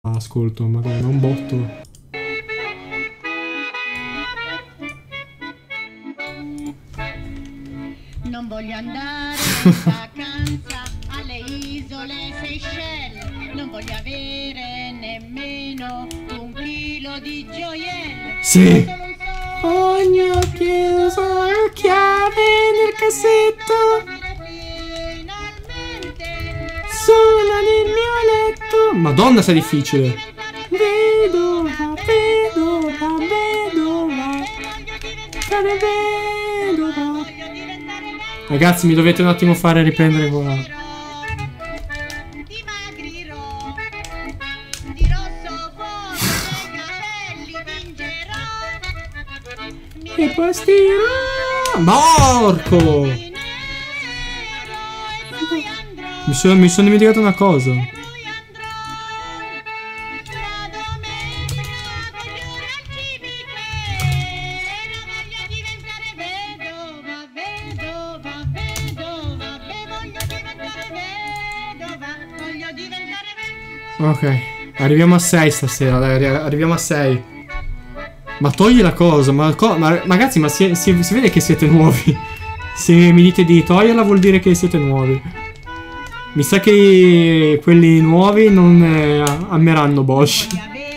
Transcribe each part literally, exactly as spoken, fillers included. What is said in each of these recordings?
Ascolto, madonna, un botto. Non voglio andare in vacanza alle isole Seychelles. Non voglio avere nemmeno un chilo di gioielli. Sì. Sogno chiuso, chiave nel cassetto. Sono nel mio letto. Madonna, sei difficile. Vedova, vedova, vedova. Care vedova. Ragazzi, mi dovete un attimo fare riprendere qua. Dimagrirò, di rosso fuoco nei capelli tingerò. E poi stirò. Porco! Mi sono, mi sono dimenticato una cosa. Ok, arriviamo a sei stasera, dai, arriviamo a sei. Ma togli la cosa, ma, ma ragazzi, ma si, si, si vede che siete nuovi. Se mi dite di toglierla vuol dire che siete nuovi. Mi sa che quelli nuovi non eh, ameranno Bosch.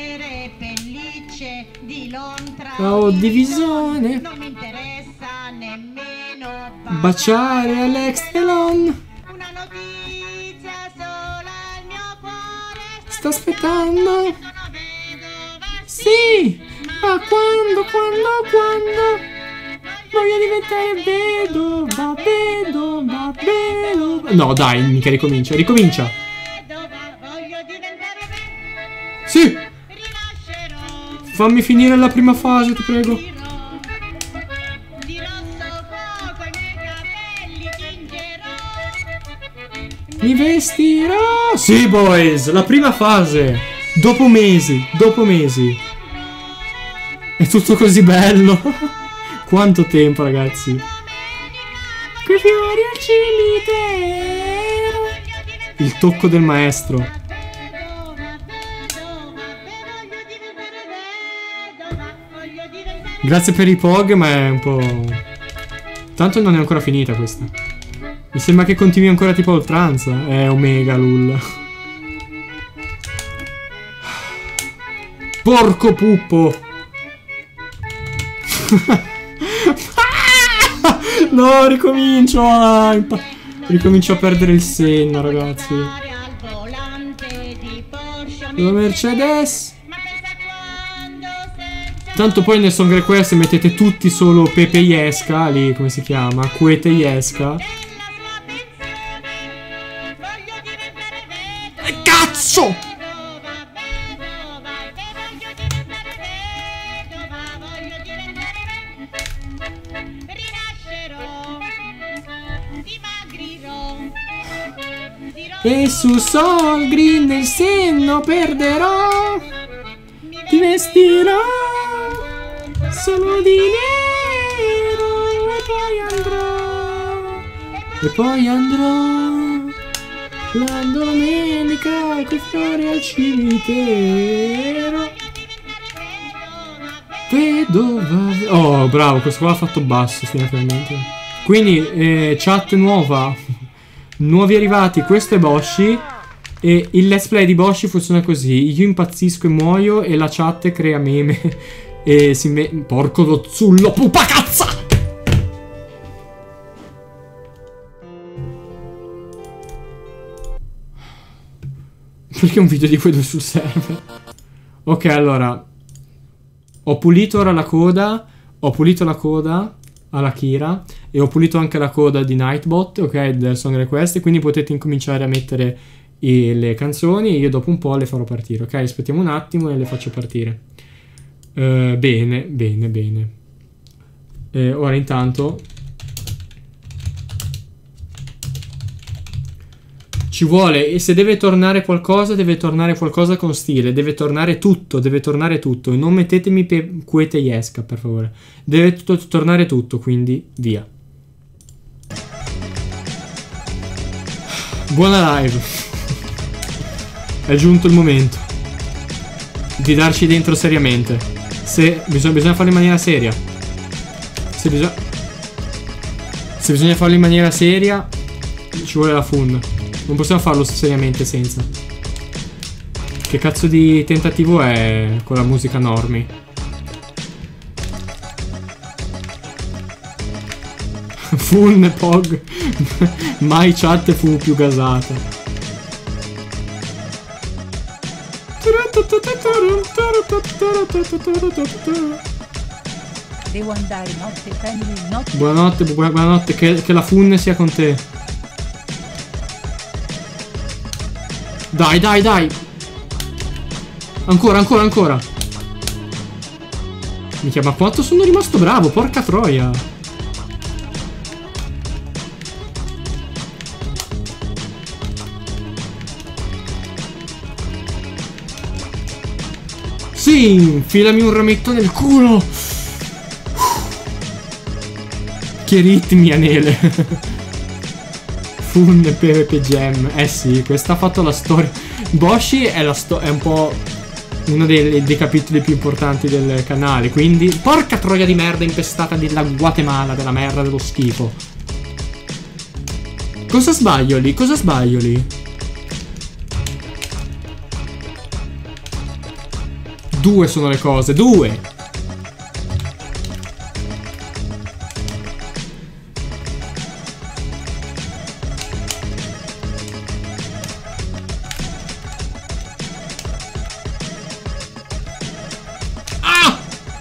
Oh, divisione. Non mi interessa nemmeno baciare Alex Delon. Una notizia sola al mio cuore. Sto aspettando. Sì, ma quando, quando, quando voglio diventare vedova, vedova, vedova. No, dai, mica ricomincia, ricomincia. Sì. Fammi finire la prima fase, ti prego. Mi vestirò. Sì, boys, la prima fase. Dopo mesi, dopo mesi. È tutto così bello. Quanto tempo, ragazzi. Quei fiori al cimitero. Il tocco del maestro. Grazie per i pog, ma è un po'... Tanto non è ancora finita questa. Mi sembra che continui ancora tipo a oltranza. È Omega Lull. Porco puppo. No, ricomincio a... Ricomincio a perdere il senno, ragazzi. La Mercedes. Tanto poi nel Song Request mettete tutti solo Pepe Iesca, lì come si chiama? Quete Iesca. E cazzo! E su Sol Green nel senno perderò. Ti vestirò solo di nero. E poi andrò. E poi andrò la domenica coi fiori al cimitero. Vedova. Oh, bravo, questo qua ha fatto basso finalmente. Quindi eh, chat nuova. Nuovi arrivati, questo è Boshi. E il let's play di Boshi funziona così. Io impazzisco e muoio e la chat crea meme. E si me... Porco lo zullo, pupa cazza! Perché un video di quei due sul server? Ok, allora. Ho pulito ora la coda. Ho pulito la coda alla Kira. E ho pulito anche la coda di Nightbot, ok, del Song Request. Quindi potete incominciare a mettere i, le canzoni. E io dopo un po' le farò partire, ok? Aspettiamo un attimo e le faccio partire. Uh, bene, bene, bene. Eh, ora intanto ci vuole, e se deve tornare qualcosa, deve tornare qualcosa con stile. Deve tornare tutto, deve tornare tutto. Non mettetemi pe Quete Iesca, per favore. Deve tornare tutto, quindi via. Buona live. È giunto il momento. di darci dentro seriamente. Se bisogna, bisogna farlo in maniera seria. Se bisogna Se bisogna farlo in maniera seria ci vuole la fun. Non possiamo farlo seriamente senza. Che cazzo di tentativo è con la musica normi? Fun Pog. Mai chat fu più gasata. Devo andare notte, family, notte. Buonanotte, bu buonanotte, che, che la fun sia con te. Dai, dai, dai. Ancora, ancora, ancora. Minchia, ma quanto sono rimasto bravo, porca troia. Sì, infilami un rametto nel culo. Che ritmi, Anele. Fun PvP Gem. Eh sì, questa ha fatto la storia. Boshi è, la sto è un po' uno dei, dei capitoli più importanti del canale. Quindi, porca troia di merda impestata della Guatemala, della merda, dello schifo. Cosa sbaglio lì? Cosa sbaglio lì? Due sono le cose, due. Ah!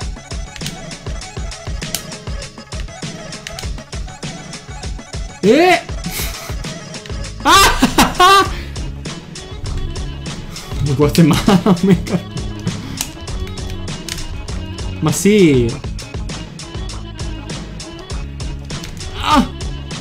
E ah! Guatemala, mega. Ma sì. Ah!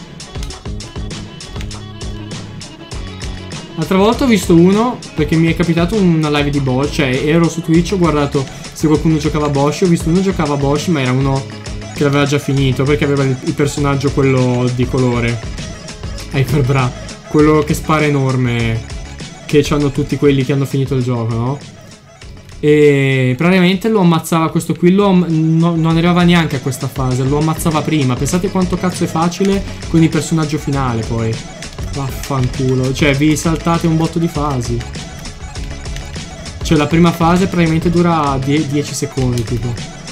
L'altra volta ho visto uno, perché mi è capitato una live di Bosch. Cioè ero su Twitch, ho guardato se qualcuno giocava a Bosch. Ho visto uno giocava a Bosch, ma era uno che l'aveva già finito, perché aveva il, il personaggio quello di colore Hyperbra, quello che spara enorme, che hanno tutti quelli che hanno finito il gioco, no? E praticamente lo ammazzava questo qui, lo, no, non arrivava neanche a questa fase, lo ammazzava prima. Pensate quanto cazzo è facile con il personaggio finale poi. Vaffanculo, cioè vi saltate un botto di fasi. Cioè la prima fase praticamente dura dieci secondi tipo.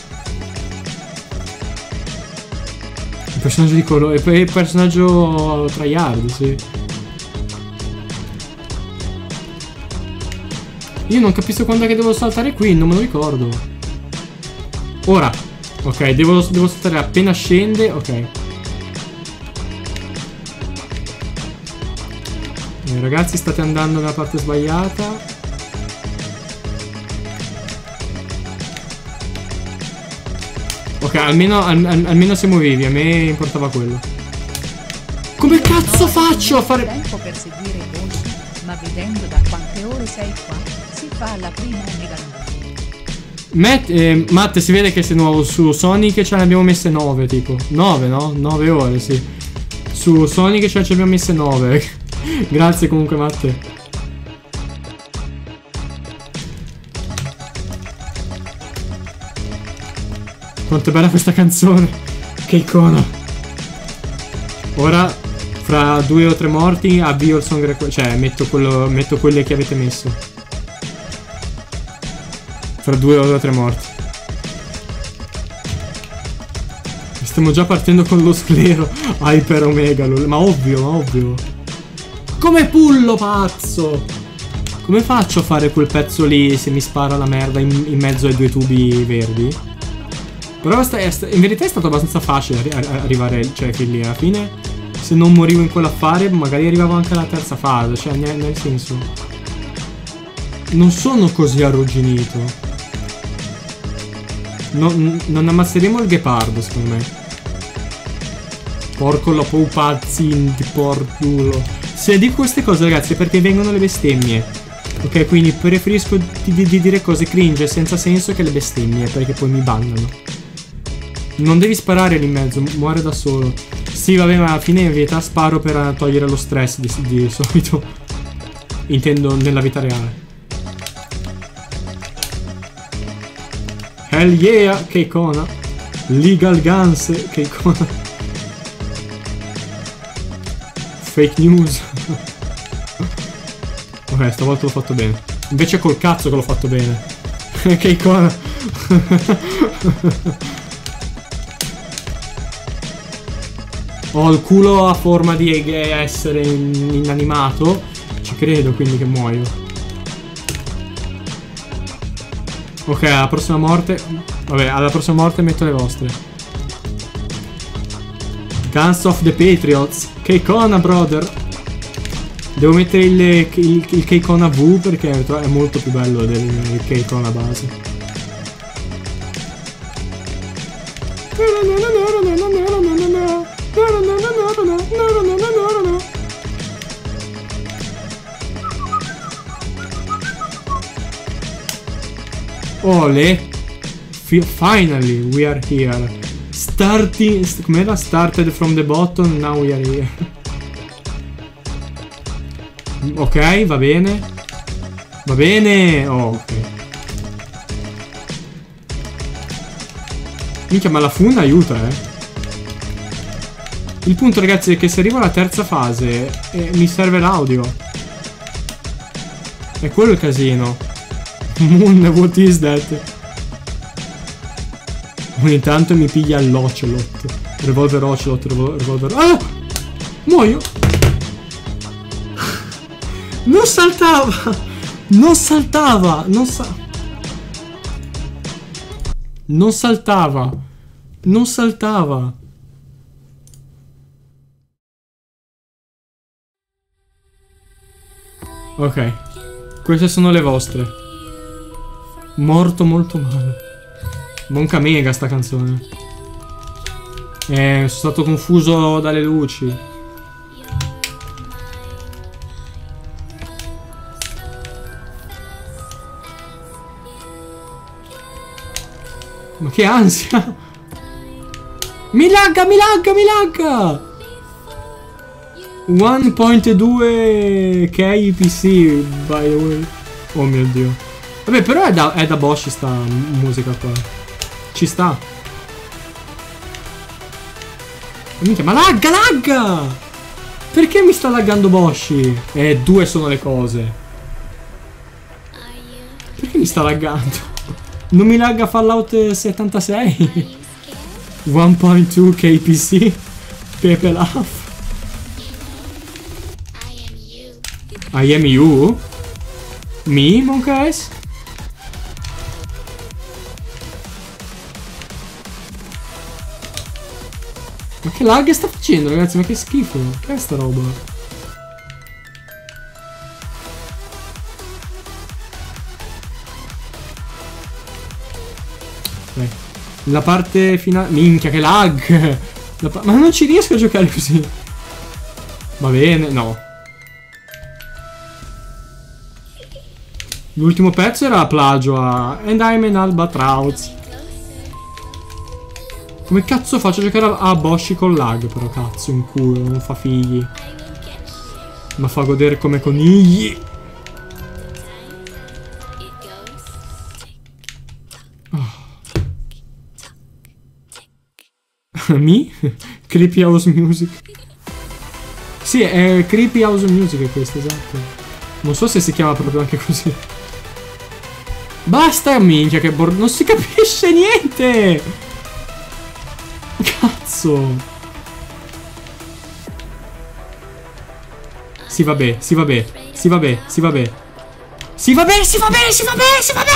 Il personaggio di colore, e il personaggio tryhard, sì. Io non capisco quando è che devo saltare qui, non me lo ricordo. Ora. Ok, devo, devo saltare appena scende, ok. Eh, ragazzi, state andando nella parte sbagliata. Ok, almeno, al, al, almeno siamo vivi, a me importava quello. Come cazzo faccio a fare... tempo per seguire i Boshi, ma vedendo da quante ore sei qua, si fa la prima omega. Matt, eh, Matt, si vede che sei nuovo. Su Sonic ce ne abbiamo messe nove, tipo nove, no? nove ore, sì. Su Sonic ce ne abbiamo messe nove. Grazie comunque, Matt. Quanto è bella questa canzone. Che icona. Ora, fra due o tre morti, avvio il song record. Cioè, metto quello, metto quelle che avete messo. Fra due o tre morti. Stiamo già partendo con lo sclero. Hyper Omega. Ma ovvio, ma ovvio. Come pullo pazzo. Come faccio a fare quel pezzo lì se mi spara la merda in, in mezzo ai due tubi verdi? Però in verità è stato abbastanza facile arrivare, cioè, fin lì alla fine. Se non morivo in quell'affare, magari arrivavo anche alla terza fase. Cioè, nel senso, non sono così arrugginito. Non, non ammazzeremo il ghepardo, secondo me. Porco la poupazzi di porculo. Se dico queste cose, ragazzi, è perché vengono le bestemmie. Ok, quindi preferisco di, di, di dire cose cringe senza senso che le bestemmie, perché poi mi bannano. Non devi sparare lì in mezzo, muore da solo. Sì, vabbè, ma alla fine in verità sparo per togliere lo stress di, di solito. Intendo nella vita reale. Hell yeah, che icona. Legal Guns, che icona. Fake news. Ok, stavolta l'ho fatto bene. Invece col cazzo che l'ho fatto bene. Che icona. Ho il culo a forma di essere inanimato. Ci credo, quindi che muoio. Ok, alla prossima morte. Vabbè, alla prossima morte metto le vostre. Guns of the Patriots. Che icona, brother. Devo mettere il, il, il K-Icona V perché è molto più bello del K-Icona base. Ole. Finally we are here. Starting. Com'era? Started from the bottom, now we are here. Ok, va bene. Va bene. Oh, ok. Minchia, ma la fune aiuta, eh. Il punto, ragazzi, è che se arrivo alla terza fase eh, mi serve l'audio. È quello il casino. Moon, what is that? Ogni tanto mi piglia l'Ocelot. Revolver Ocelot, revol revolver... Ah! Muoio! Non saltava! Non saltava! Non sa... Non saltava! Non saltava! Ok. Queste sono le vostre. Morto molto male. Monca mega sta canzone. Eh, sono stato confuso dalle luci. Ma che ansia! Mi lagga, mi lagga, mi lagga! uno virgola due K P C, by the way. Oh mio Dio. Vabbè, però è da, è da Bosch sta musica qua. Ci sta. Minchia, ma lagga, lagga! Perché mi sta laggando Bosch? Eh, due sono le cose. Perché mi sta laggando? Non mi lagga Fallout settantasei? uno virgola due K P C? Pepe Laugh? I am you? Me, Monkaes? Ma che lag sta facendo, ragazzi? Ma che schifo. Che è sta roba? Ok. La parte finale... Minchia, che lag! La pa... Ma non ci riesco a giocare così. Va bene, no. L'ultimo pezzo era plagio a And I'm an Albatross. Come cazzo faccio a giocare a Bosch con lag? Però cazzo, in culo, non fa figli. Ma fa godere come conigli. Oh. Mi? Creepy House Music. Sì, è Creepy House Music è questo, esatto. Non so se si chiama proprio anche così. Basta, minchia, che bor... non si capisce niente! Cazzo! Sì, vabbè, sì, vabbè, sì, vabbè, sì, vabbè. Sì, vabbè, sì, vabbè, sì, vabbè, sì, vabbè!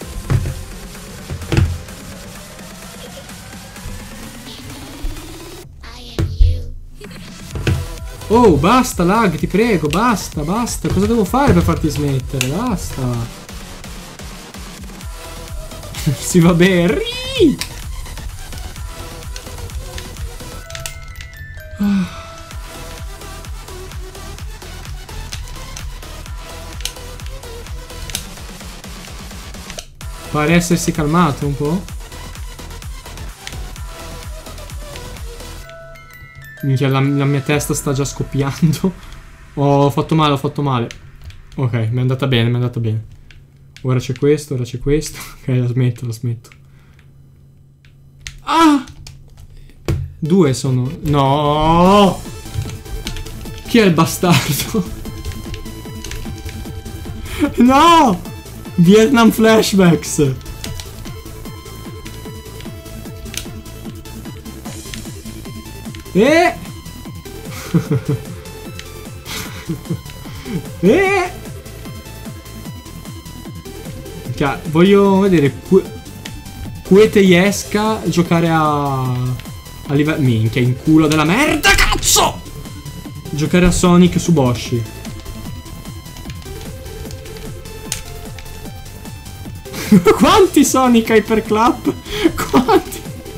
Oh, basta, lag, ti prego, basta, basta. Cosa devo fare per farti smettere? Basta. Sì, vabbè, ri! Pare essersi calmato un po'. Minchia, la, la mia testa sta già scoppiando. Oh, ho fatto male, ho fatto male. Ok, mi è andata bene, mi è andata bene. Ora c'è questo, ora c'è questo. Ok, la smetto, la smetto. Due sono. No! Chi è il bastardo? No! Vietnam flashbacks. E e cioè, voglio vedere Kueteiesca giocare a a livello. Minchia, in culo della merda, cazzo! Giocare a Sonic su Boshi. Quanti Sonic Hyperclap? Quanti?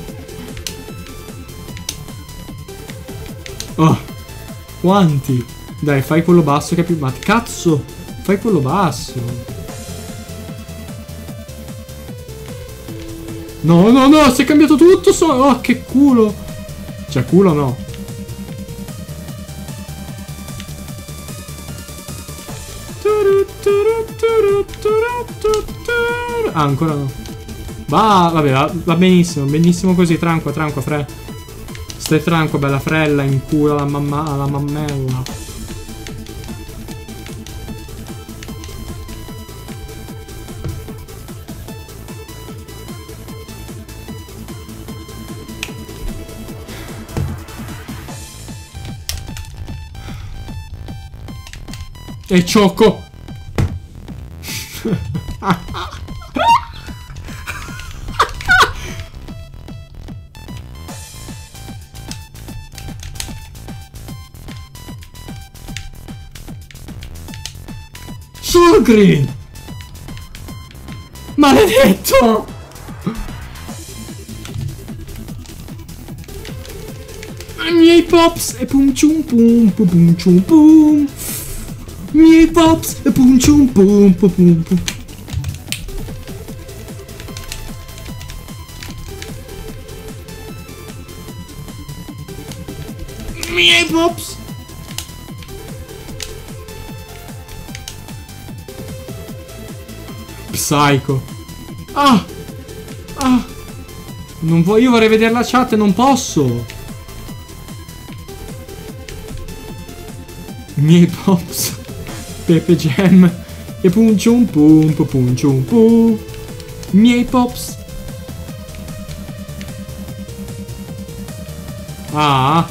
Oh, quanti? Dai, fai quello basso che è più. Ma cazzo, fai quello basso. No, no, no, si è cambiato tutto. So oh, che culo. Cioè, culo no. Ah, ancora no. Va, vabbè, va, va benissimo, benissimo così, tranqua, tranqua, fre. Stai tranqua, bella frella, in culo alla mamma, alla mammella. E ciocco. Solo green. Maledetto. I miei pops e pum cium pum pum pum cium pum. Miei pops e pum cium pum pum pum pum. Miei pops. Psycho. Ah. Ah. Non voglio, io vorrei vedere la chat e non posso. Miei pops. Pepe Jam e pum cium pum pum pum cium pum. Miei pops. Ah.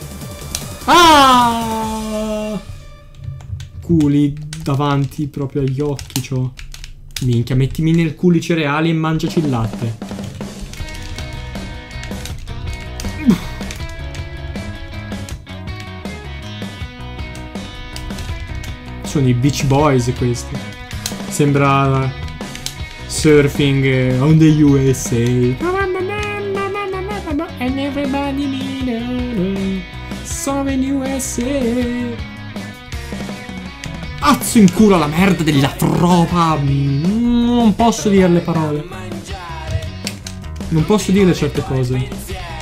Ah. Culi davanti proprio agli occhi c'ho. Minchia, mettimi nel culo i cereali e mangiaci il latte. Sono i Beach Boys questi. Sembra surfing on the U S A. And everybody need Surfing U S A. Azzo in culo alla merda della troppa. Non posso dire le parole. Non posso dire certe cose.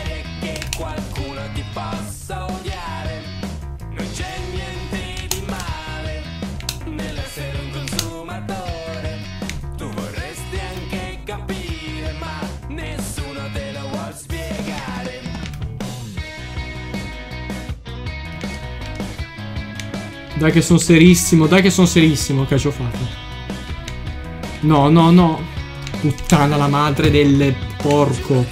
Dai che sono serissimo, dai che sono serissimo. Che ci ho fatto? No, no, no. Puttana la madre del porco.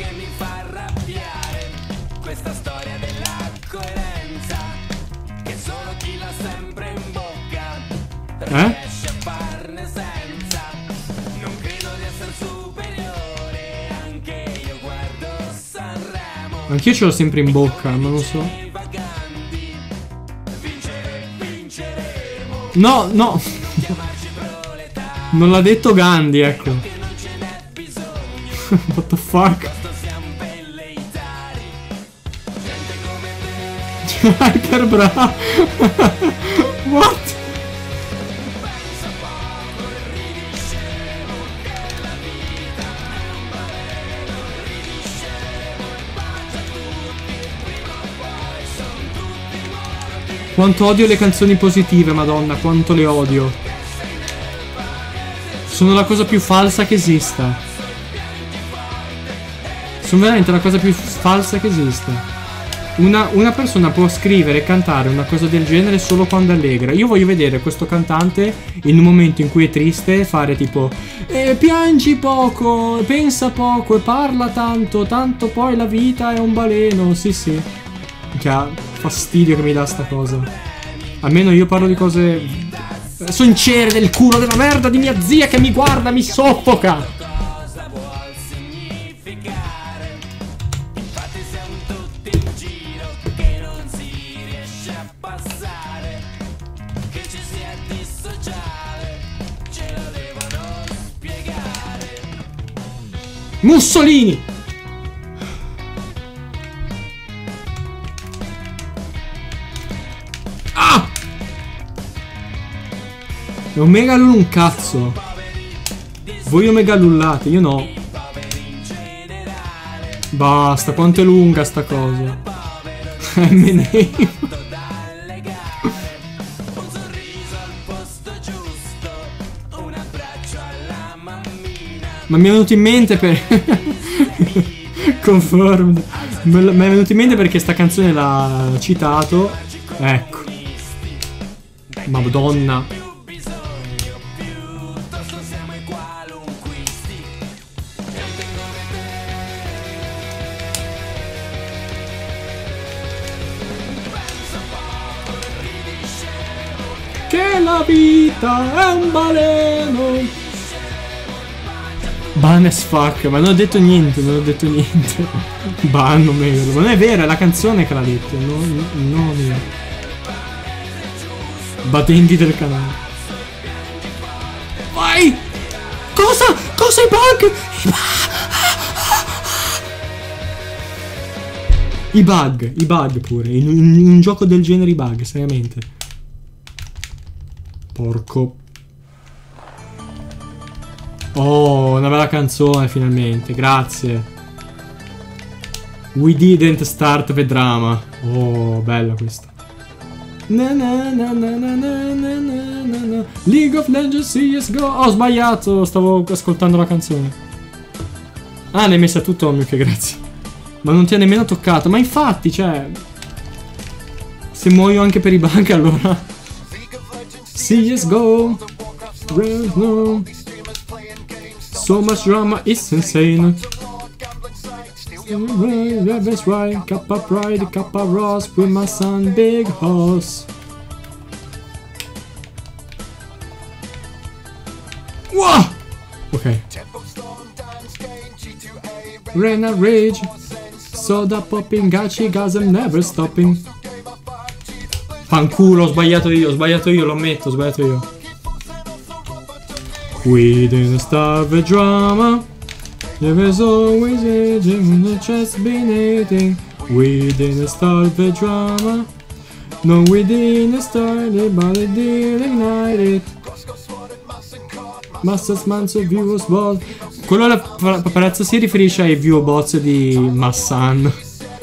Eh? Anch'io ce l'ho sempre in bocca, ma non so. No, no. Non l'ha detto Gandhi, ecco. What the fuck? Hyper bra. What? Quanto odio le canzoni positive, madonna, quanto le odio. Sono la cosa più falsa che esista. Sono veramente la cosa più falsa che esista. Una, una persona può scrivere e cantare una cosa del genere solo quando è allegra. Io voglio vedere questo cantante in un momento in cui è triste fare tipo eh, piangi poco, pensa poco e parla tanto, tanto poi la vita è un baleno. Sì, sì. Che fastidio che mi dà sta cosa. Almeno io parlo di cose sincere del culo della merda di mia zia che mi guarda, mi soffoca. Mussolini! Ah! È un megalul un cazzo. Voi megalullate, io no. Basta, quanto è lunga sta cosa. Me ne... Ma mi è venuto in mente per... Confirmed. Mi è venuto in mente perché sta canzone l'ha citato. Ecco. Madonna. Che la vita è un baleno. Ban as fuck, ma non ho detto niente, non ho detto niente. Banno meglio. Non è vero, è la canzone che l'ha detto, non, non io. Battenti del canale. Vai! Cosa? Cosa i bug? I bug, i bug pure. In, in, in un gioco del genere i bug, seriamente. Porco. Oh, una bella canzone finalmente, grazie. We didn't start the drama. Oh, bella questa. Na na na na na na na na na. League of Legends C S G O. Oh, ho sbagliato, stavo ascoltando la canzone. Ah, ne hai messa tu Tommy, che grazie. Ma non ti ha nemmeno toccato. Ma infatti, cioè, se muoio anche per i bug allora C S G O. No. So much drama, it's insane. That's right, Kappa Pride, Kappa Ross, with my son Big Hoss. Wow! Ok. Rena Rage, Soda Popping, Gachi, Gasm, never stopping. Fanculo, ho sbagliato io, ho sbagliato io, lo ammetto, ho sbagliato io. We didn't start the drama. There was always aging, the chest been eating. We didn't start the drama. No, we didn't start it, but it did ignite it. Masters Manso Viewers Bot. Quello alla paparazzo si riferisce ai view bots di Massan.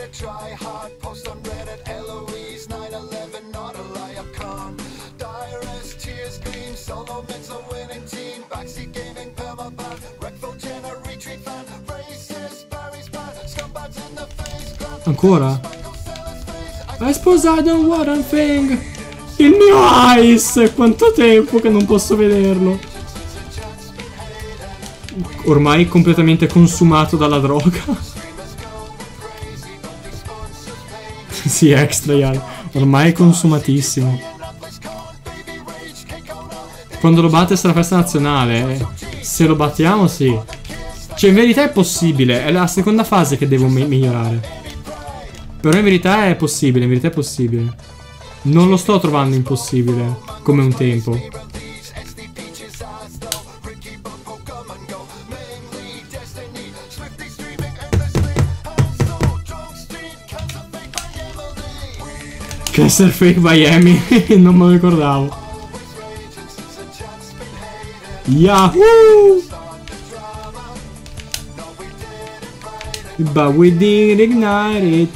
Ancora? I suppose I don't want a thing. Il mio Ice! Quanto tempo che non posso vederlo. Ormai completamente consumato dalla droga. Sì, extra, yeah. Ormai consumatissimo. Quando lo batte sarà festa nazionale. Se lo battiamo, sì. Cioè, in verità è possibile. È la seconda fase che devo mi migliorare. Però in verità è possibile, in verità è possibile. Non lo sto trovando impossibile, come un tempo. Che essere fake Miami, non me lo ricordavo. Yahoo! But we did ignite it.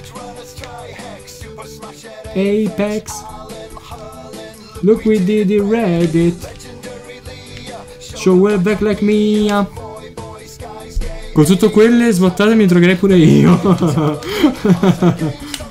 Apex. Look, we did it, Reddit. Show well back like Mia. Con tutto quelle sbottate mi drogherei pure io.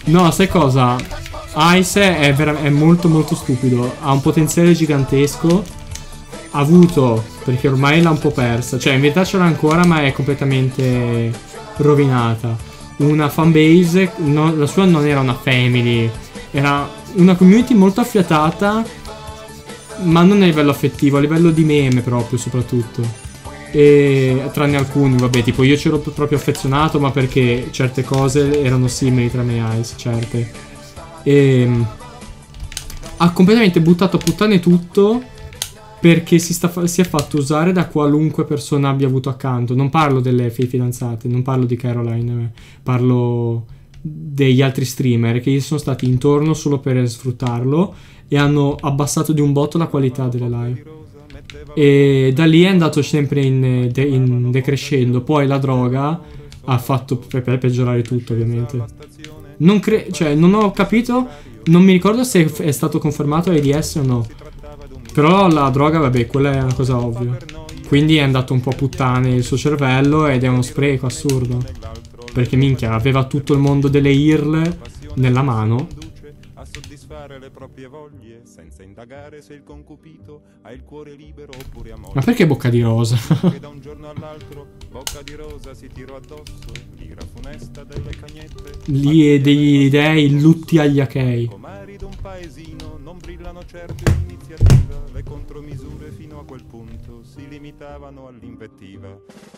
No, sai cosa? Ice è, vera- è molto molto stupido. Ha un potenziale gigantesco. Ha avuto, perché ormai l'ha un po' persa. Cioè, in verità ce l'ha ancora, ma è completamente rovinata. Una fanbase, no, la sua non era una family. Era una community molto affiatata, ma non a livello affettivo, a livello di meme proprio, soprattutto. E tranne alcuni, vabbè, tipo io c'ero proprio affezionato, ma perché certe cose erano simili tra me e Ice, certe. E ha completamente buttato a puttane tutto perché si, sta, si è fatto usare da qualunque persona abbia avuto accanto. Non parlo delle fie fidanzate, non parlo di Caroline, parlo degli altri streamer che gli sono stati intorno solo per sfruttarlo e hanno abbassato di un botto la qualità delle live. E da lì è andato sempre in, de in decrescendo. Poi la droga ha fatto pe pe peggiorare tutto, ovviamente. Non cre cioè non ho capito, non mi ricordo se è stato confermato AIDS o no. Però la droga, vabbè, quella è una cosa ovvia. Quindi è andato un po' a puttane il suo cervello ed è uno spreco assurdo. Perché minchia, aveva tutto il mondo delle I R L nella mano. A soddisfare le proprie voglie senza indagare se il concupito ha il cuore libero oppure a morte. Ma perché Bocca di Rosa? Che da un giorno all'altro Bocca di Rosa si tirò addosso l'ira funesta delle cagnette. Lì e degli dei lutti agli achei. Comari d'un paesino non brillano certo in iniziativa. Le contromisure fino a quel punto si limitavano all'invettiva.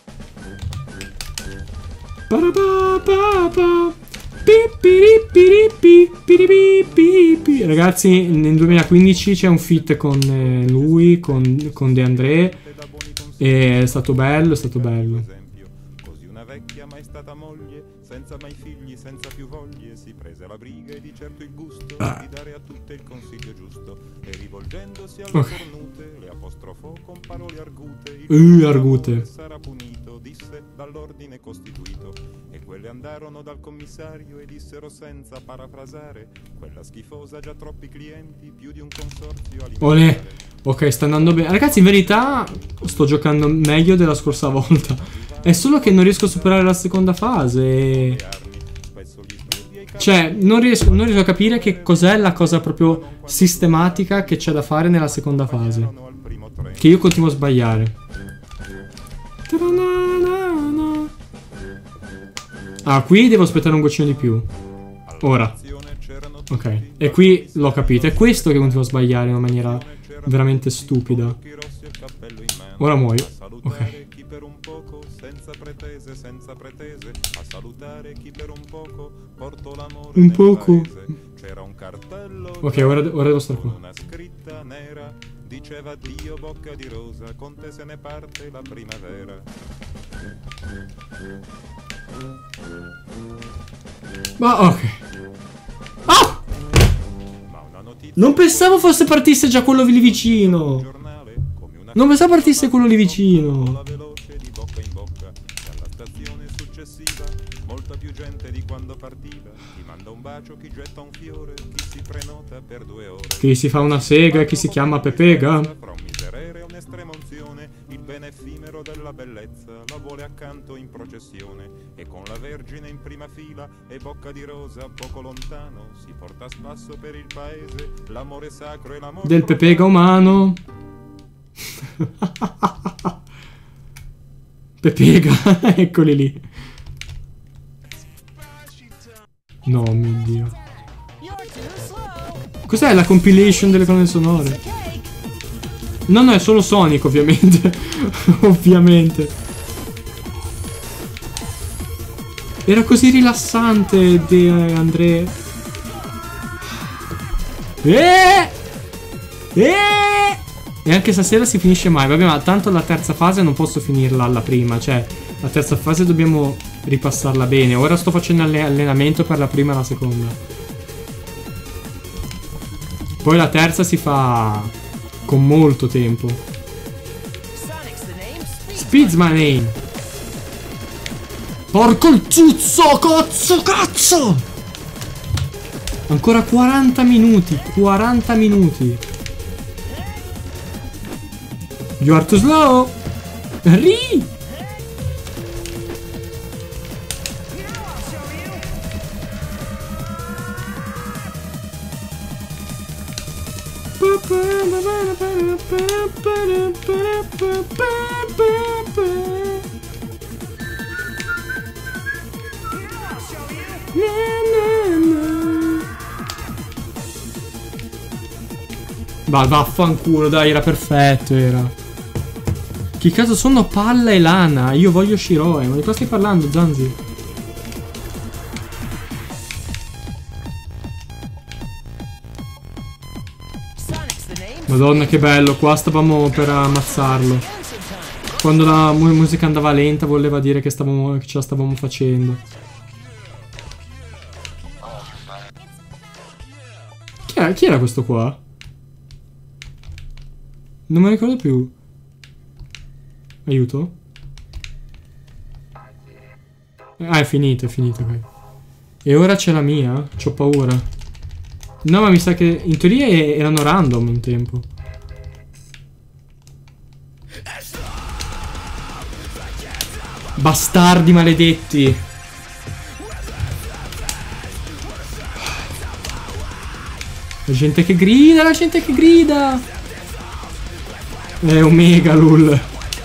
Ragazzi, nel duemilaquindici c'è un feat con eh, lui, con, con De André. E è stato bello, è stato bello. Così una vecchia mai stata moglie, senza mai figli, senza più voglie, si prese la briga e di certo il gusto di dare a tutte il consiglio giusto. E rivolgendosi alle Ok. cornute, le apostrofò con parole argute. Uh, argute. Sarà punito, disse, dall'ordine costituito. E quelle andarono dal commissario e dissero senza parafrasare: quella schifosa ha già troppi clienti, più di un consorzio alimentare. Olè. Ok, sta andando bene. Ragazzi, in verità sto giocando meglio della scorsa volta. È solo che non riesco a superare la seconda fase. Cioè, non riesco, non riesco a capire che cos'è la cosa proprio sistematica che c'è da fare nella seconda fase. Che io continuo a sbagliare. Ah, qui devo aspettare un goccino di più. Ora. Ok. E qui l'ho capito. È questo che continuo a sbagliare in una maniera veramente stupida. Ora muoio. Ok. Chi per un poco, senza pretese, senza pretese, a salutare chi per un poco portò l'amore Un nel poco. paese. C'era un cartello Ok, ora, ora devo stare con qua. una scritta nera, diceva Dio Bocca di Rosa, con te se ne parte la primavera. Ma ok. Ah! Ma una notizia Non pensavo fosse partisse già quello lì vicino. giornale, come una Non pensavo partisse quello lì vicino. la veloce di bocca in bocca. Alla stazione successiva, molta più gente di quando partiva. Chi manda un bacio, chi getta un fiore, chi si prenota per due ore. Chi si fa una sega e chi si chiama Pepega. Fra un miserere e un'estrema unzione, il bene effimero della bellezza la vuole accanto in processione. E con la Vergine in prima fila e Bocca di Rosa poco lontano, si porta a spasso per il paese l'amore sacro e l'amore Del Pepega umano. Pepega, eccoli lì. No, mio Dio. Cos'è la compilation delle colonne sonore? No, no, è solo Sonic, ovviamente. Ovviamente. Era così rilassante, De André. Eh! Eh! E anche stasera si finisce mai. Vabbè, ma tanto la terza fase non posso finirla alla prima. Cioè, la terza fase dobbiamo ripassarla bene. Ora sto facendo alle allenamento per la prima e la seconda. Poi la terza si fa con molto tempo. Speed's my name. Porco il zuzzo, cazzo, cazzo! Ancora quaranta minuti, quaranta minuti. You are too slow. Ri! Va, vaffanculo, dai, era perfetto, era. Chi cazzo sono Palla e Lana? Io voglio Shiroe, ma di cosa stai parlando, Zanzi? Madonna che bello, qua stavamo per ammazzarlo. Quando la mu musica andava lenta voleva dire che, stavamo, che ce la stavamo facendo. Chi, è, chi era questo qua? Non me ne ricordo più. Aiuto? Ah, è finito, è finito, ok. E ora c'è la mia? C'ho paura. No, ma mi sa che in teoria erano random un tempo. Bastardi maledetti. La gente che grida, la gente che grida. È Omega, lul.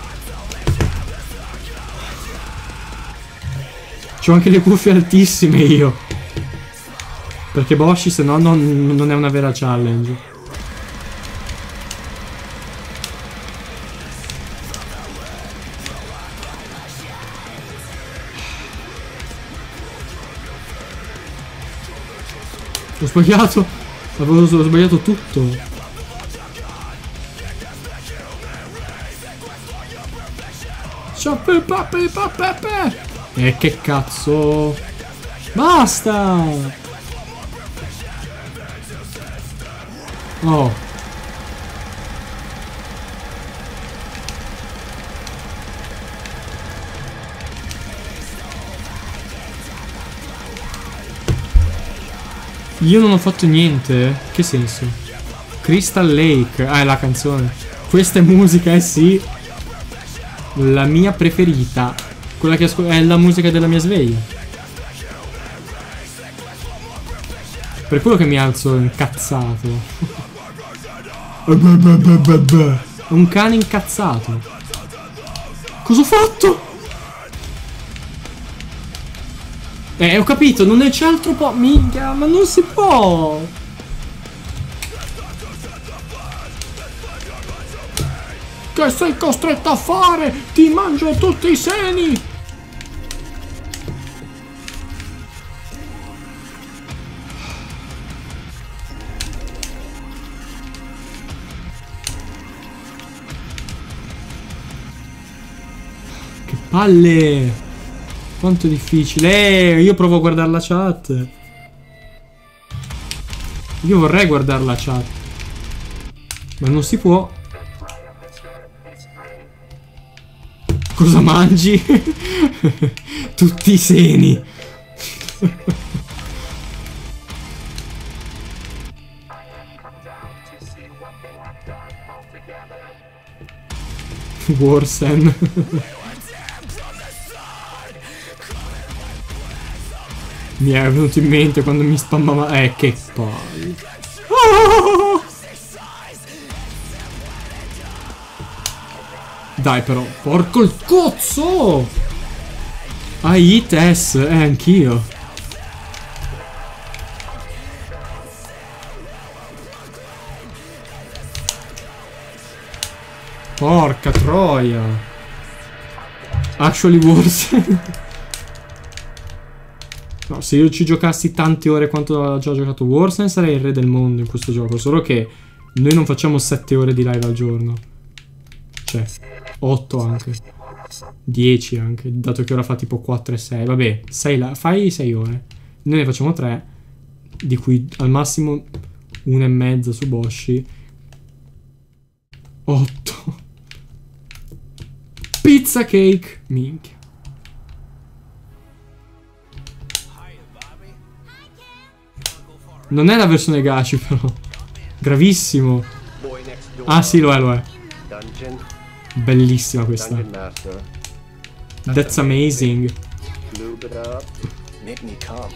C'ho anche le cuffie altissime io. Perché Boshi se no non, non è una vera challenge. Ho sbagliato. Avevo ho sbagliato tutto. E che cazzo. Basta. Oh. Io non ho fatto niente. Che senso? Crystal Lake. Ah, è la canzone. Questa è musica, eh sì. La mia preferita. Quella che ascolto è la musica della mia sveglia. Per quello che mi alzo incazzato. Un cane incazzato. Cosa ho fatto? Eh, ho capito, non c'è altro po'. Minchia, ma non si può. Che sei costretto a fare? Ti mangio tutti i seni! Che palle! Quanto è difficile! Eh, io provo a guardare la chat. Io vorrei guardare la chat. Ma non si può. Cosa mangi? Tutti i seni. Warsen. Mi è venuto in mente quando mi spammava. Eh, che palle. Oh! Dai però, porco il cozzo! Ah, hit S, eh, anch'io. Porca troia. Actually worse. No, se io ci giocassi tante ore quanto ha già giocato Warsen sarei il re del mondo in questo gioco. Solo che noi non facciamo sette ore di live al giorno. Cioè, otto anche. dieci anche, dato che ora fa tipo quattro e sei. Vabbè, sei la fai sei ore. Noi ne facciamo tre, di cui al massimo una e mezza su Boshi. otto. Pizza cake. Minchia. Non è la versione gachi però. Gravissimo. Ah sì, lo è, lo è. Bellissima questa. That's amazing.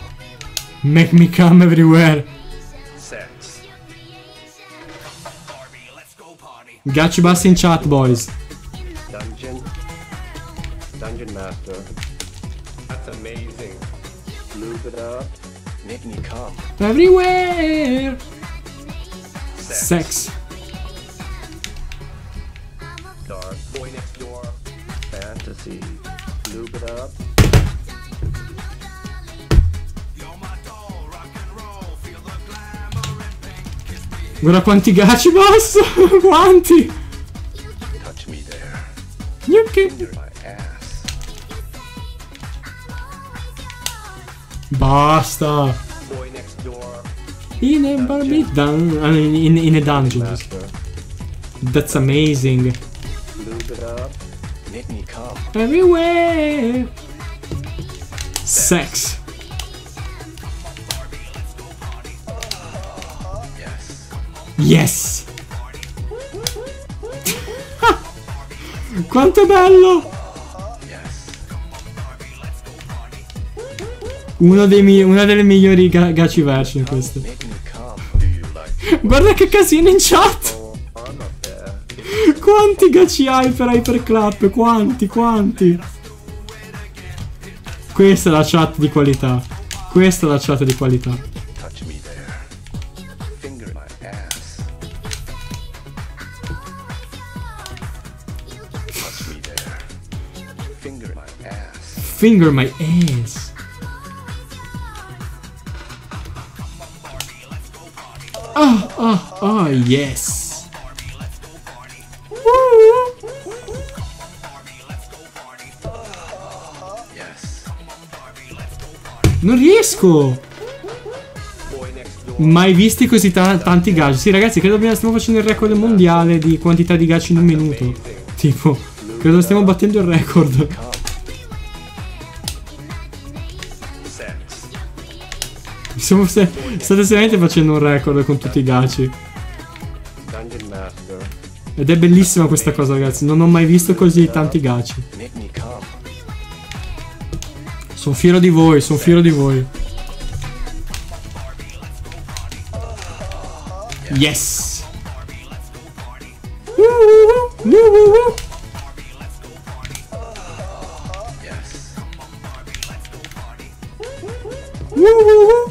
Make me come everywhere. Gachibus in chat, boys. Dungeon. Dungeon Master. That's amazing. Loop it up. Make me come. Everywhere. Sex. Dark boy next door. Fantasy. Loop it up. Guarda quanti Gachibus. Quanti. Touch me there. Gnocchi. Finger my ass. Basta. Boy next door. In a Barbie dun uh, in, in, in a dungeon. Master. That's amazing. Loop it up. Make me come. Everywhere. Sex. Yes. Yes. Quanto è bello. Yes. Uno dei mi una delle migliori ga Gachiverse in questo. Make me come. Do you like Guarda che casino in chat. oh, I'm up there. Quanti Gachi Hyper Hyperclap. Quanti, quanti. Questa è la chat di qualità. Questa è la chat di qualità. Touch me there. Finger my ass. Touch me there. Finger my ass. Finger my ass. Ah, ah, ah, yes. Woo. Yes. Non riesco. Boy next door. Mai visti così ta tanti gachi. Sì, ragazzi, credo che stiamo facendo il record mondiale di quantità di gachi in un minuto. Tipo, credo stiamo battendo il record. Come. Sex. Stiamo se state seriamente facendo un record con tutti i gachi. Dungeon Master. Ed è bellissima questa cosa, ragazzi. Non ho mai visto così tanti gachi. Make me come. Sono fiero di voi, sono fiero di voi. Yes. Woo, woo, woo, woo. Yes. Woo, woo,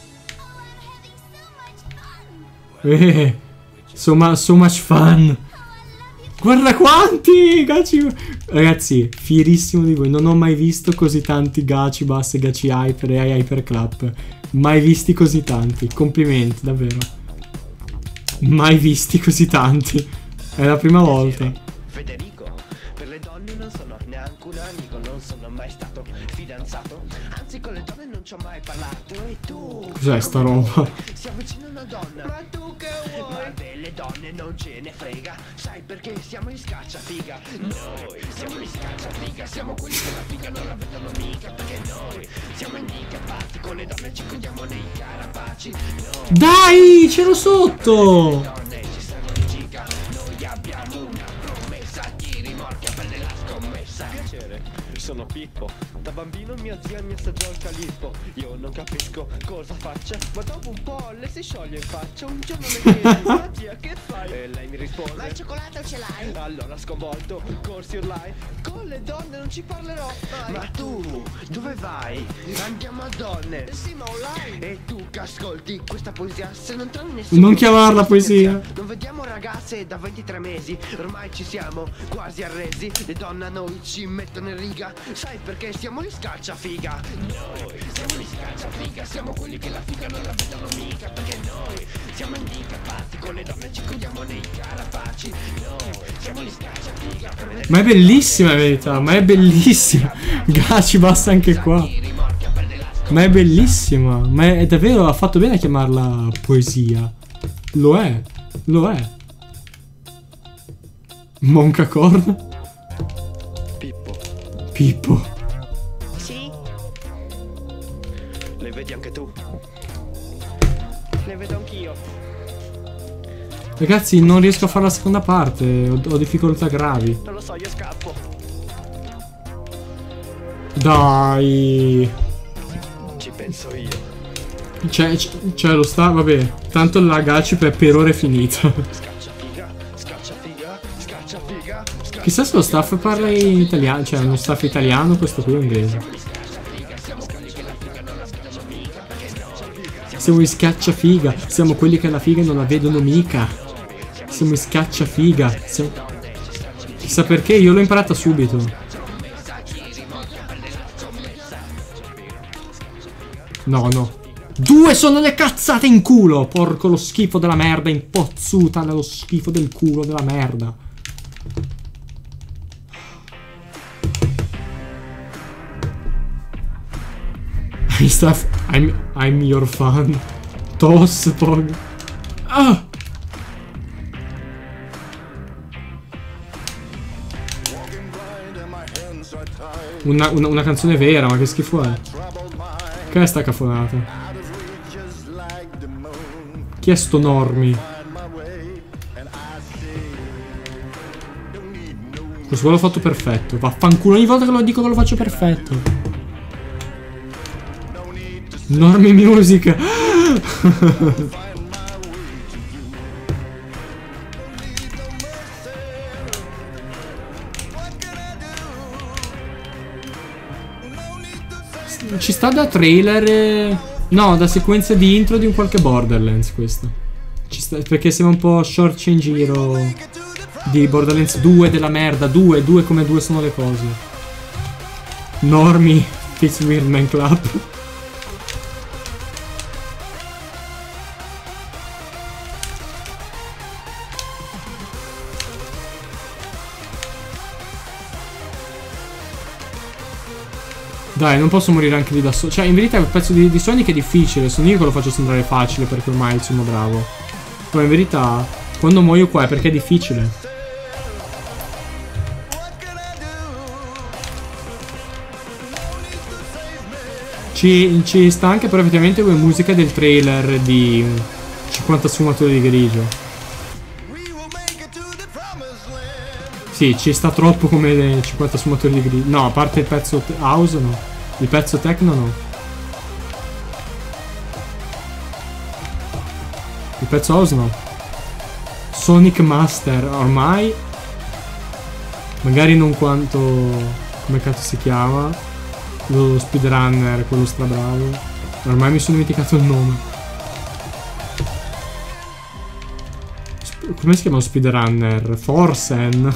woo. Eh, so, ma so much fun. Guarda quanti gachi. Ragazzi, fierissimo di voi. Non ho mai visto così tanti Gachibus e Gachi Hyper e Hyperclap. Mai visti così tanti. Complimenti, davvero. Mai visti così tanti. È la prima volta. Federico, per le donne non sono neanche un amico, non sono mai stato fidanzato, anzi con le donne non ci ho mai parlato. E tu? Cos'è sta roba? Si avvicina una donna, ma tu che vuoi? Ma delle donne non ce ne frega, sai perché siamo in scacciafiga. Noi siamo in scacciafiga, siamo quelli che la figa non la vedono mica, perché noi siamo handicappati, con le donne ci chiudiamo nei carapaci. Noi Dai, c'ero sotto. donne ci servono giga, noi abbiamo una promessa, chi rimorchia prende la scommessa. Piacere, sono Pippo, da bambino mia zia mi assaggiò il calippo, io non capisco cosa faccia, ma dopo un po' le si scioglie in faccia, un giorno le chiedo, ma zia che fai? E lei mi risponde, Ma il cioccolato ce l'hai? allora sconvolto, corsi online, con le donne non ci parlerò mai. Ma tu, dove vai? Andiamo a donne. Sì, ma online. E tu che ascolti questa poesia, se non trovi nessuno. Non chiamarla poesia. Non vediamo ragazze da ventitré mesi, ormai ci siamo quasi arresi, le donne a noi ci mettono in riga, sai perché siamo gli scacciafiga. Noi siamo gli scacciafiga, siamo quelli che la figa non la vedono mica, perché noi siamo handicappati, con le donne ci chiudiamo nei carapaci. Noi siamo gli scacciafiga. Ma è bellissima in verità, ma è bellissima. Gachi, basta anche qua. Ma è bellissima. Ma è, è davvero, ha fatto bene a chiamarla poesia. Lo è, lo è. Moncacorn. Pippo, Pippo. Sì? le vedi anche tu? Le vedo anch'io. Ragazzi, non riesco a fare la seconda parte. Ho, ho difficoltà gravi. Non lo so, io scappo. Dai. Ci penso io. C'è, c'è lo sta, vabbè. Tanto la gaci per, per ora è finita. Scacciafiga, scacciafiga. Chissà se lo staff parla in italiano, cioè uno staff italiano, questo qui è inglese. Siamo in scacciafiga, siamo quelli che la figa non la vedono mica. Siamo in scacciafiga. Siamo... Chissà perché, io l'ho imparata subito. No, no. Due sono le cazzate in culo. Porco lo schifo della merda, impozzuta nello schifo del culo della merda. I stuff, I'm, I'm your fan. Toss, pog. Ah! Una, una, una canzone vera, ma che schifo è? Che è sta cafonata? Chi è sto Normi? Questo l'ho fatto perfetto. Vaffanculo, ogni volta che lo dico che lo faccio perfetto. Normi Music. Ci sta da trailer e... No, da sequenza di intro di un qualche Borderlands questo. Ci sta, perché sembra un po' short in giro di Borderlands due della merda. Due, due come due sono le cose. Normie Fits Weirdman Club. Dai, non posso morire anche lì da solo. Cioè, in verità il pezzo di, di Sonic è difficile. Sono io che lo faccio sembrare facile perché ormai sono bravo. Ma in verità, quando muoio qua è perché è difficile. Ci, ci sta anche però effettivamente come musica del trailer di cinquanta sfumature di grigio. Sì, ci sta troppo come le cinquanta sfumature di grigio. No, a parte il pezzo house no. Il pezzo techno no. Il pezzo house no. Sonic Master ormai. Magari non quanto... Come cazzo si chiama? Lo speedrunner, quello strabravo. Ormai mi sono dimenticato il nome. Sp come si chiama lo speedrunner? Forsen.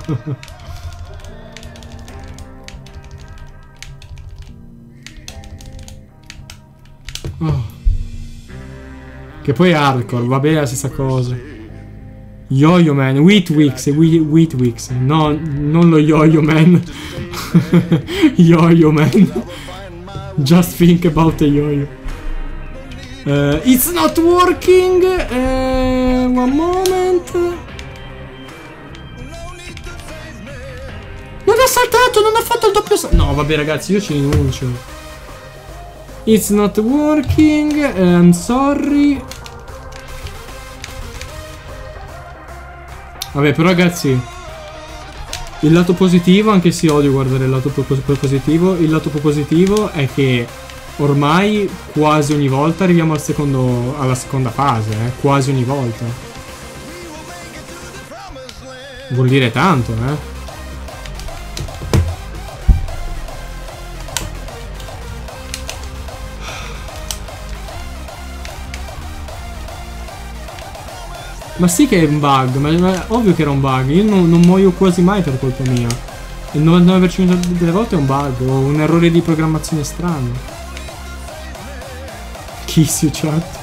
Oh. Che poi è hardcore, va bene la stessa cosa. Yo-Yo Man, Wheatwix, Wheatwix. No, non lo Yo-Yo Man. Yo-Yo Man. Just think about a yo-yo. Uh, it's not working. Uh, one moment. Non ha saltato, non ha fatto il doppio salto. No, vabbè ragazzi, io ci rinuncio. It's not working, uh, I'm sorry. Vabbè, però ragazzi, il lato positivo, anche se odio guardare il lato positivo, il lato positivo è che ormai quasi ogni volta arriviamo al secondo, alla seconda fase, eh? Quasi ogni volta. Vuol dire tanto, eh? Ma sì che è un bug, ma, ma è ovvio che era un bug. Io non, non muoio quasi mai per colpa mia. Il novantanove per cento delle volte è un bug o un errore di programmazione strano. Kiss you chat.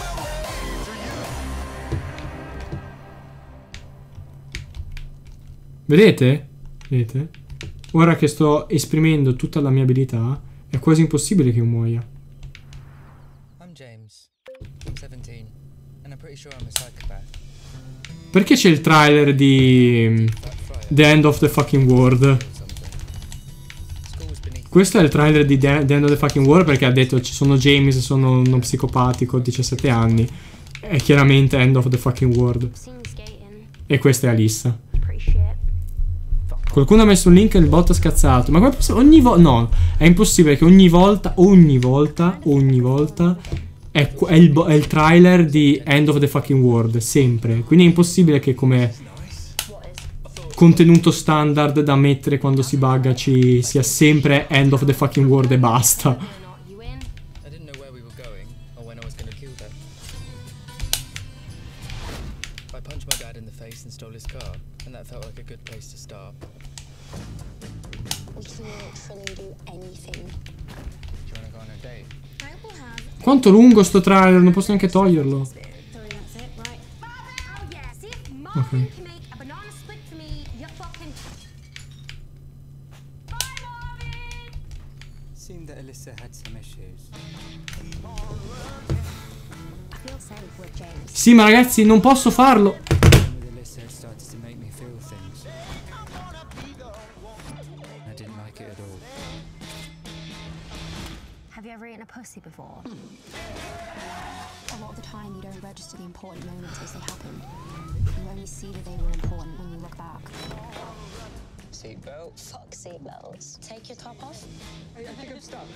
Vedete? Vedete? Ora che sto esprimendo tutta la mia abilità, è quasi impossibile che io muoia. I'm James. I'm seventeen and I'm pretty sure I'm a psychopath. Perché c'è il trailer di The End of the Fucking World? Questo è il trailer di The, The End of the Fucking World perché ha detto ci sono James, sono uno psicopatico, diciassette anni. È chiaramente End of the Fucking World. E questa è Alissa. Qualcuno ha messo un link e il bot ha scazzato. Ma come è possibile? Ogni volta... No, è impossibile che ogni volta, ogni volta, ogni volta... È, è, il, è il trailer di End of the Fucking World, sempre. Quindi è impossibile che come... contenuto standard da mettere quando si bugga ci sia sempre end of the fucking world e basta. I didn't know where we were going or when I was gonna kill them. I punched my dad in the face and stole his car, and that felt like a good place to start. We can literally do anything. Do you wanna go on a date? I will have Quanto lungo sto trailer, non posso neanche toglierlo. three, that's it, right? Oh yeah, see if Marvin Okay. can make a banana split for me, you fucking... Bye, Marvin! Seemed that Alyssa had some issues. I feel safe with James. Sì, ma ragazzi, non posso farlo. With Alyssa it started to make me feel things. I didn't like it at all. Have you ever eaten a pussy before? A lot of the time you don't register the important moments as they happen. You only see that they were important when you look back. Seatbelt. Fuck seatbelts. Take your top off. I think I'm stuck.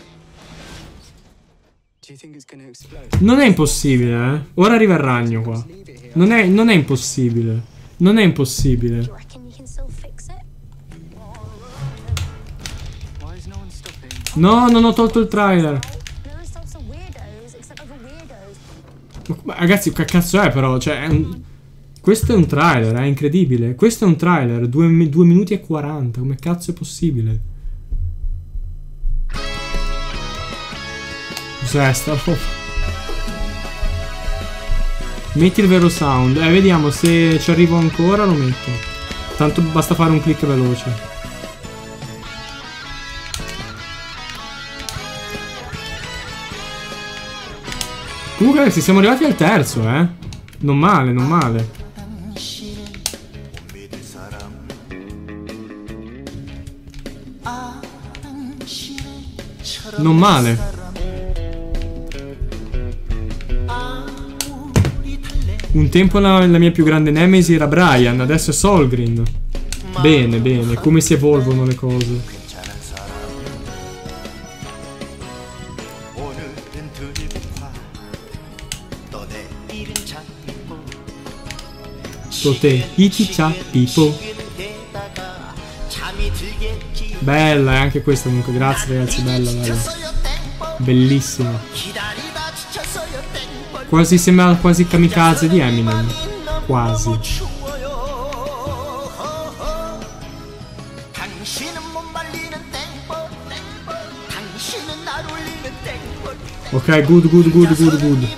Do you think it's gonna explode? Non è impossibile, eh. Ora arriva il ragno qua. Non è, non è impossibile. Non è impossibile. Do you reckon you can still fix it? Why is no one stopping? No, non ho tolto il trailer. No one stops the weirdos except other weirdos. Ma ragazzi, che cazzo è però? Cioè, è un... questo è un trailer, è incredibile. Questo è un trailer, due minuti e quaranta. Come cazzo è possibile? Cos'è sta roba? Metti il vero sound. Eh, vediamo se ci arrivo ancora, lo metto. Tanto basta fare un click veloce. Comunque ragazzi, siamo arrivati al terzo, eh. Non male, non male. Non male. Un tempo la, la mia più grande nemesi era Brian, adesso è Solgrin. Bene, bene, come si evolvono le cose. Tote iti cha pipo. Bella, è anche questa comunque, grazie ragazzi, bella, bella. Bellissima. Quasi sembra quasi Kamikaze di Eminem. Quasi. Ok, good, good, good, good, good.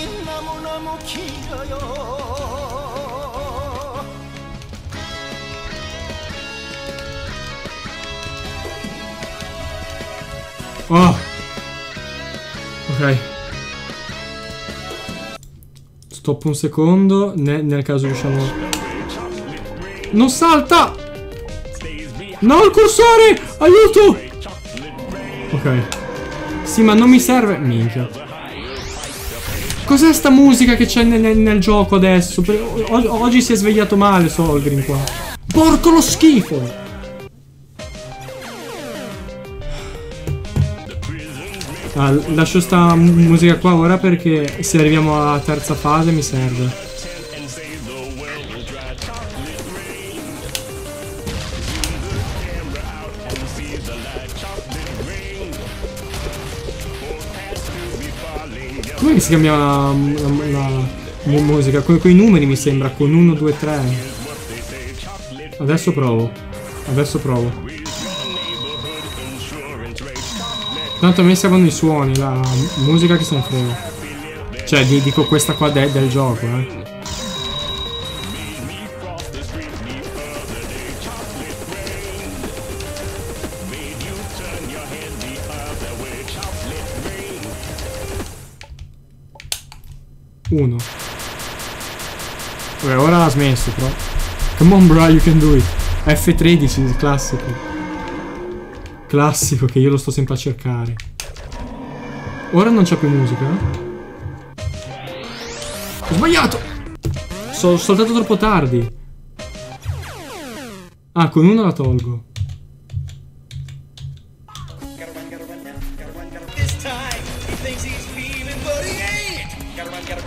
Oh. Ok. Stop un secondo. Ne, nel caso riusciamo. Non salta! No, il cursore! Aiuto! Ok. Sì, ma non mi serve. Minchia. Cos'è sta musica che c'è nel, nel, nel gioco adesso? Per, o, oggi si è svegliato male Solgrin qua. Porco lo schifo! Ah, lascio sta musica qua ora perché se arriviamo alla terza fase mi serve. Come si chiama la, la, la musica? Con quei numeri mi sembra, con uno, due, tre. Adesso provo. Adesso provo. Tanto a me servono i suoni, la musica che se ne frega. Cioè, dico questa qua de del gioco, eh. Uno. Vabbè, ora ha smesso, però. Come on, bro, you can do it. F tredici, il classico. Classico che io lo sto sempre a cercare. Ora non c'è più musica. Ho sbagliato. Sono saltato troppo tardi. Ah, con uno la tolgo.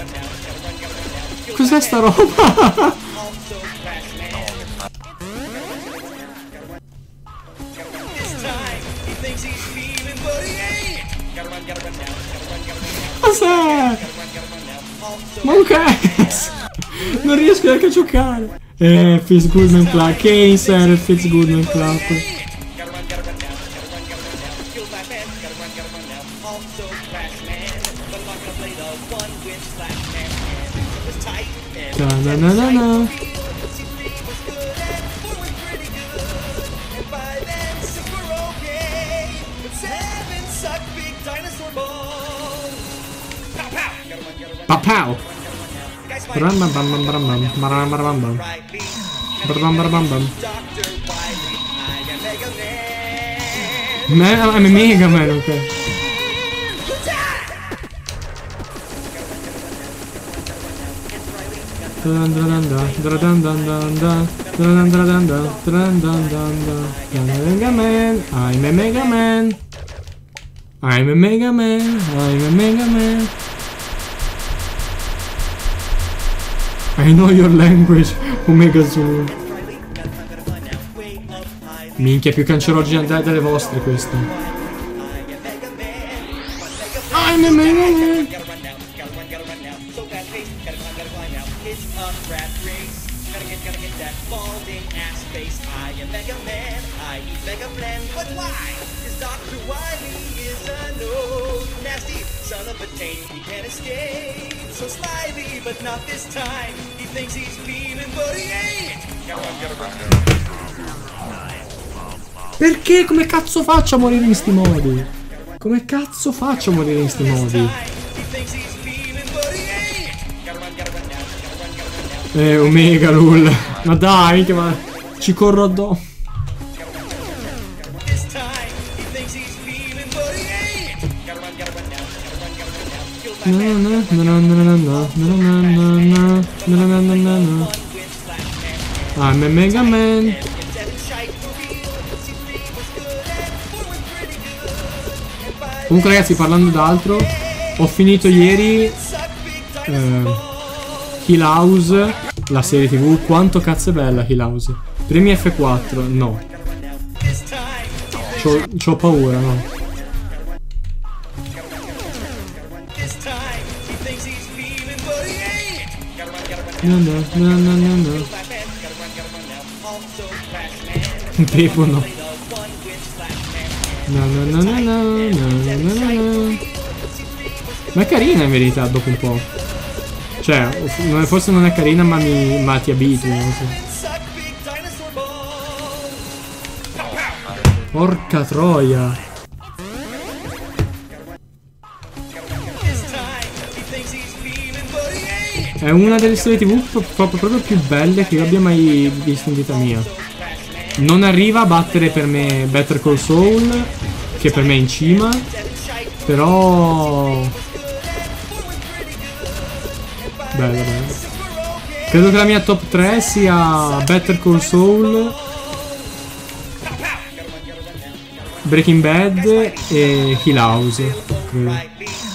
Cos'è sta roba? Cos'è? Ma un cazzo! Non riesco neanche a giocare! Eh, Fitz Goodman Club. Che insere il Fitz Goodman Club? Na na na na. Pow! Bram bam bam bam bam bam bam bam bam bam bam bam bam. Me, I'm a Mega Man, ok. Mega Man, I'm a Mega Man. I'm a Mega Man, I'm a Mega Man. I know your language, Omega Zulu. Minchia, più cancerogena delle vostre questo. I'm a Mega Man. Son of a taint, he can't escape. So slyly, but not this time. He thinks he's feeling, but he ain't. Perché? Come cazzo faccio a morire in sti modi? Come cazzo faccio a morire in sti modi? Eh, Omega Lul. Ma dai, che ma... ci corro addosso. No no no no no no no no no no no no no. I'm a Mega Man. Comunque ragazzi, parlando d'altro, ho finito ieri eh, Hill House, la serie tv. Quanto cazzo è bella Hill House. Premi F quattro, no. C'ho, c'ho paura, no. No no no no no no. Pepo no. No no no no no no no no. Ma è carina in verità dopo un po'. Cioè, forse non è carina ma mi ma ti abitui, non so. Porca troia. È una delle serie tv proprio, proprio più belle che io abbia mai visto in vita mia. Non arriva a battere per me Better Call Saul, che per me è in cima, però... Bella, bella. Credo che la mia top tre sia Better Call Saul, Breaking Bad e Hill House, credo.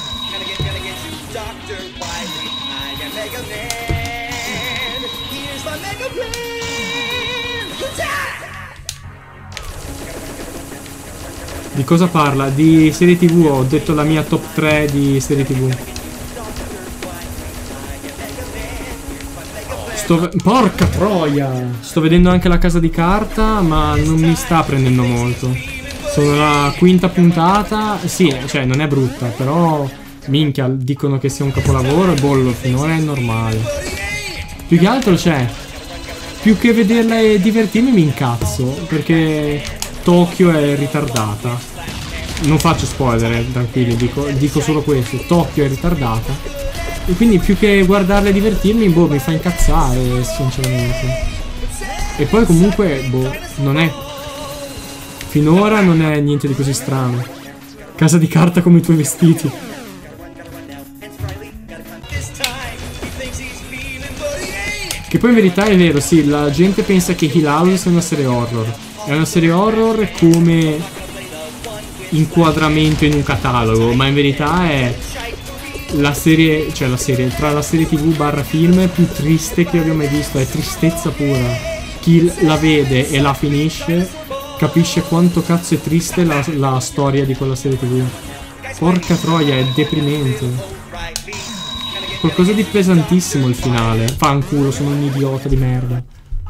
Di cosa parla? Di serie tv, ho detto la mia top tre di serie tv. Sto... Porca troia! Sto vedendo anche La Casa di Carta, ma non mi sta prendendo molto. Sono la quinta puntata. Sì, cioè non è brutta, però minchia, dicono che sia un capolavoro e bollo, finora è normale. Più che altro c'è, più che vederla e divertirmi mi incazzo, perché Tokyo è ritardata. Non faccio spoiler, tranquilli, dico, dico solo questo. Tokyo è ritardata. E quindi più che guardarla e divertirmi, boh, mi fa incazzare, sinceramente. E poi comunque, boh, non è... Finora non è niente di così strano. Casa di Carta come i tuoi vestiti. Che poi in verità è vero, sì, la gente pensa che Hill House sia una serie horror. È una serie horror come inquadramento in un catalogo, ma in verità è la serie, cioè la serie, tra la serie tv barra film più triste che abbia mai visto. È tristezza pura. Chi la vede e la finisce capisce quanto cazzo è triste la, la storia di quella serie tv. Porca troia, è deprimente. Qualcosa di pesantissimo il finale. Fanculo, sono un idiota di merda.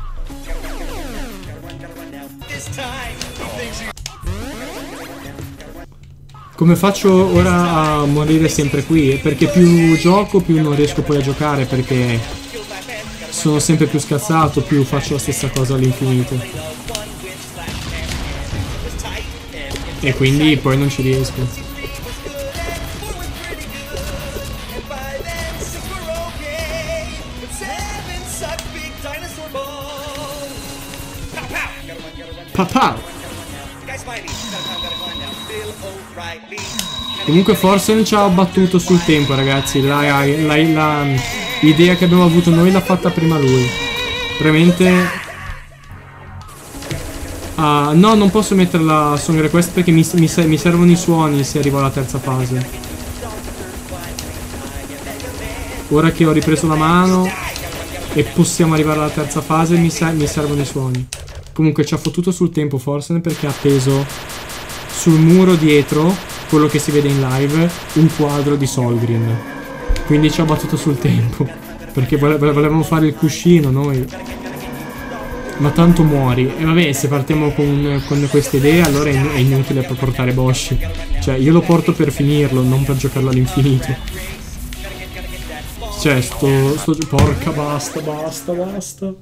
Come faccio ora a morire sempre qui? Perché più gioco più non riesco poi a giocare, perché sono sempre più scazzato, più faccio la stessa cosa all'infinito. E quindi poi non ci riesco. Papà! Comunque Forsen ci ha battuto sul tempo, ragazzi. La, la, la, la idea che abbiamo avuto noi l'ha fatta prima lui. Veramente. Ah, no, non posso mettere la song request perché mi, mi, mi servono i suoni se arrivo alla terza fase. Ora che ho ripreso la mano e possiamo arrivare alla terza fase, mi, mi servono i suoni. Comunque ci ha fottuto sul tempo Forsen perché ha appeso sul muro dietro, quello che si vede in live, un quadro di Solgrim. Quindi ci ha battuto sul tempo. Perché vole volevamo fare il cuscino noi. Ma tanto muori. E vabbè, se partiamo con, con queste idee, allora è, è inutile per portare Bosch. Cioè, io lo porto per finirlo, non per giocarlo all'infinito. Cioè, sto, sto... Porca, basta, basta, basta.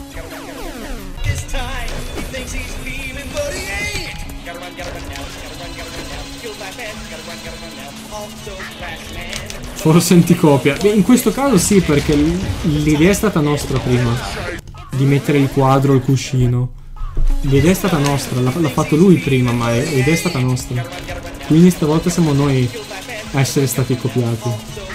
Forse ti copia. Beh, in questo caso sì, perché l'idea è stata nostra prima di mettere il quadro, il cuscino. L'idea è stata nostra, l'ha fatto lui prima, ma l'idea è stata nostra. Quindi stavolta siamo noi a essere stati copiati.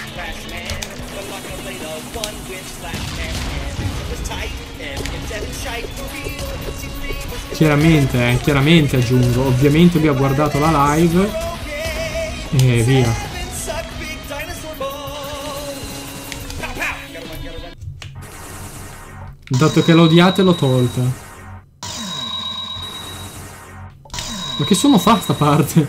Chiaramente, eh, chiaramente aggiungo. Ovviamente lui ha guardato la live e via. Dato che l'odiate l'ho tolta. Ma che suono fa sta parte?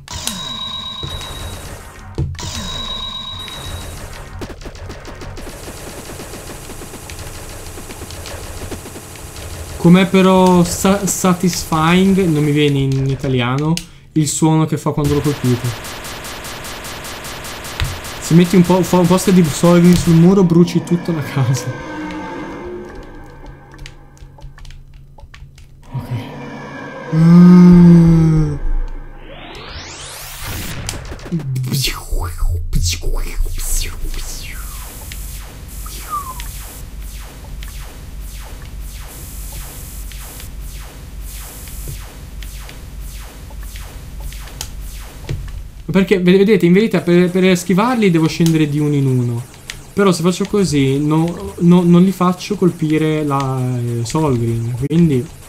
Com'è però sa satisfying, non mi viene in italiano, il suono che fa quando lo colpite. Se metti un po' un posto di Solgrim sul muro bruci tutta la casa. Mm. Perché vedete, in verità per, per schivarli devo scendere di uno in uno. Però se faccio così no, no, non li faccio colpire la eh, Solgrim, quindi